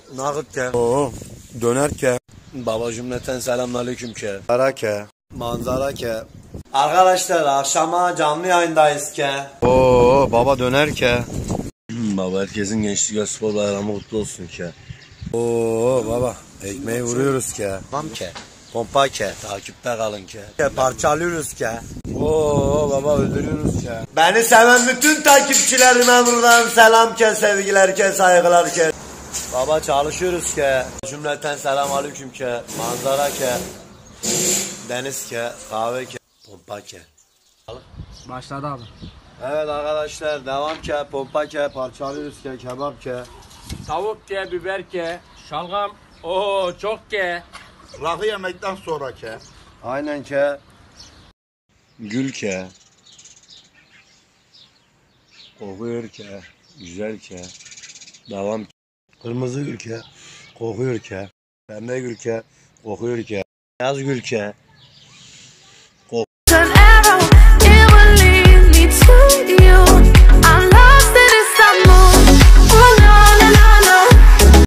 Nağıt ke. Oo, döner ke. Baba cümleten selamünaleyküm ke. Para ke. Manzara ke. Arkadaşlar akşama canlı yayındayız ke. Oo baba döner ke. Baba herkesin gençlik ve spor bayramı kutlu olsun ke. Oo baba ekmeği vuruyoruz ke. Tamam ke. Pompa ke. Takipte kalın ke. Parçalıyoruz ke. Oo baba öldürüyoruz ke. Beni seven bütün takipçilerime buradan selam ke, sevgiler ke, saygılar ke. Baba çalışıyoruz ke. Cümleten selamünaleyküm ke. Manzara ke. Deniz ke. Kahve ke. Pompa ke. Başladı abi. Evet arkadaşlar devam ke. Pompa ke. Parçalıyoruz ke. Kebap ke. Tavuk ke, biber ke, şalgam. Oo çok ke. Rakı yemekten sonra ke. Aynen ke. Gül ke. Kokuyor ke. Güzel ke. Devam ke. Kırmızı gül ke. Kokuyor ke. Pembe gül ke. Kokuyor ke. Beyaz gül ke.